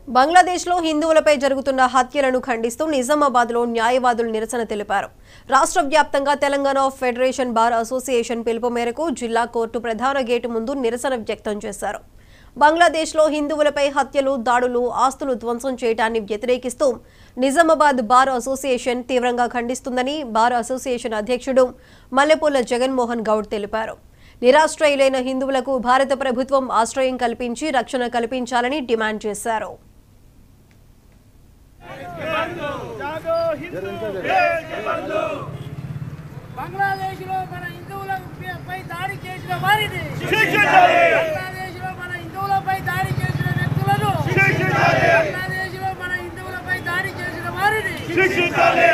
బంగ్లాదేశ్లో హిందువులపై జరుగుతున్న హత్యలను ఖండిస్తూ నిజామాబాద్లో న్యాయవాదులు నిరసన తెలిపారు. రాష్ట్ర వ్యాప్తంగా తెలంగాణ ఫెడరేషన్ బార్ అసోసియేషన్ పిలుపు మేరకు జిల్లా కోర్టు ప్రధాన గేటు ముందు నిరసన వ్యక్తం చేశారు. బంగ్లాదేశ్లో హిందువులపై హత్యలు, దాడులు, ఆస్తులు ధ్వంసం చేయడాన్ని వ్యతిరేకిస్తూ నిజామాబాద్ బార్ అసోసియేషన్ తీవ్రంగా ఖండిస్తుందని బార్ అసోసియేషన్ అధ్యక్షుడు మల్లెపూల జగన్మోహన్ గౌడ్ తెలిపారు. నిరాశ్రయులైన హిందువులకు భారత ప్రభుత్వం ఆశ్రయం కల్పించి రక్షణ కల్పించాలని డిమాండ్ చేశారు. బంగ్లాదేశ్లో మన హిందువులపై దాడి చేసిన వారిని శిక్షించాలి. బంగ్లాదేశ్లో మన హిందువులపై దాడి చేసిన వ్యక్తులను శిక్షించాలి. బంగ్లాదేశ్లో మన హిందువులపై దాడి చేసిన వారిని శిక్షించాలి.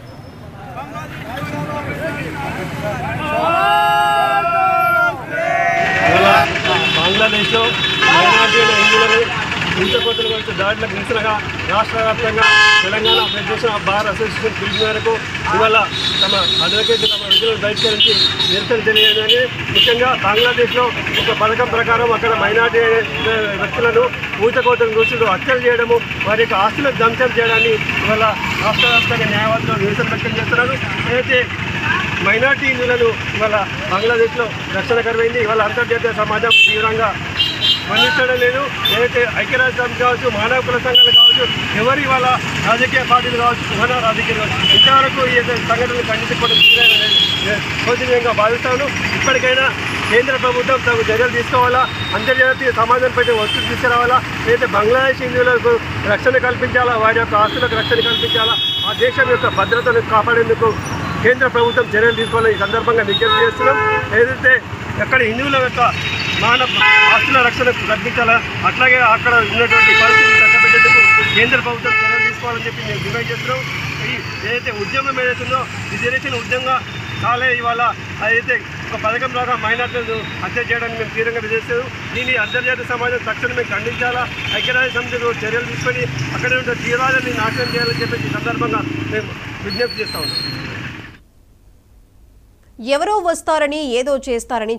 బంగ్లాదేశ్లో మైనారిటీల హిందువులను హింసకోతల గురించి దాడులకు నిరసనగా రాష్ట్ర వ్యాప్తంగా తెలంగాణ ఫెడరేషన్ బార్ అసోసియేషన్ పిలుపు మేరకు ఇవాళ తమ అడ్వకేట్ తమ విధులను బహిష్కరించి నిరసన తెలియజేయని, ముఖ్యంగా బంగ్లాదేశ్లో ఒక పథకం ప్రకారం అక్కడ మైనారిటీ వ్యక్తులను ఊచకోతలు దూషులు హత్యలు చేయడము, వారి యొక్క ఆస్తులను ధ్వంసం చేయడాన్ని ఇవాళ రాష్ట్ర వ్యాప్తంగా న్యాయవాదులు నిరసన వ్యక్తం చేస్తున్నారు. అయితే మైనార్టీ హిందువులను ఇవాళ బంగ్లాదేశ్లో రక్షణ కరువైంది. ఇవాళ అంతర్జాతీయ సమాజం తీవ్రంగా స్పందించడం లేదు. ఏదైతే ఐక్యరాజ్య సమితి కావచ్చు, మానవ హక్కుల సంఘాలు కావచ్చు, ఎవరు ఇవాళ రాజకీయ పార్టీలు కావచ్చు, ప్రధాన రాజకీయాలు కావచ్చు, ఇంతవరకు ఈ సంఘటనలు ఖండించుకోవడం శోచనీయంగా భావిస్తాను. ఇప్పటికైనా కేంద్ర ప్రభుత్వం తగు చర్యలు తీసుకోవాలా, అంతర్జాతీయ సమాజంపై ఒత్తిడి తీసుకురావాలా, ఏదైతే బంగ్లాదేశ్ హిందువులకు రక్షణ కల్పించాలా, వారి యొక్క ఆస్తులకు రక్షణ కల్పించాలా, ఆ దేశం యొక్క భద్రతను కాపాడేందుకు కేంద్ర ప్రభుత్వం చర్యలు తీసుకోవాలని ఈ సందర్భంగా విజ్ఞప్తి చేస్తున్నాం. ఏదైతే అక్కడ హిందువుల యొక్క ఆస్తుల రక్షణ కల్పించాలా, అట్లాగే అక్కడ ఉన్నటువంటి పరిస్థితులు చక్కబెట్టేందుకు కేంద్ర ప్రభుత్వం చర్యలు తీసుకోవాలని చెప్పి మేము డిమాండ్ చేస్తున్నాం. ఏదైతే ఉద్యమం ఏదైతుందో రిజర్వేషన్ ఉద్యమంగా కాలే ఇవాళ అయితే ఒక పథకం ద్వారా మైనార్టీలను హత్య చేయడానికి మేము తీవ్రంగా విధిస్తున్నాం. దీన్ని అంతర్జాతీయ సమాజం తక్షణమే ఖండించాలా, ఐక్యరాజ్య సమితిలో చర్యలు తీసుకొని అక్కడ ఉన్న తీవ్రాలని నాశనం చేయాలని చెప్పి ఈ సందర్భంగా మేము విజ్ఞప్తి చేస్తా ఉన్నాం. ఎవరో వస్తారని ఏదో చేస్తారని